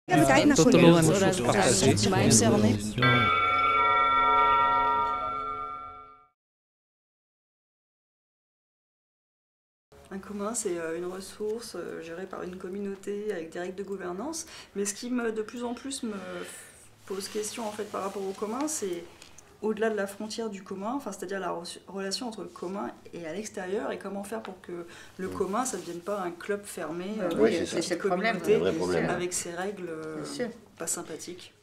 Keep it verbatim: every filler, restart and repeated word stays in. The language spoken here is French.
بتاعتنا تطلبوا كلنا. نصوص partagées. Un commun, c'est une ressource gérée par une communauté avec des règles de gouvernance. Mais ce qui me, de plus en plus me pose question en fait, par rapport au commun, c'est au-delà de la frontière du commun, enfin, c'est-à-dire la re relation entre le commun et à l'extérieur, et comment faire pour que le commun, ça ne devienne pas un club fermé, Oui, euh, c'est une le problème, communauté c'est le problème. avec ses règles euh, pas sympathiques.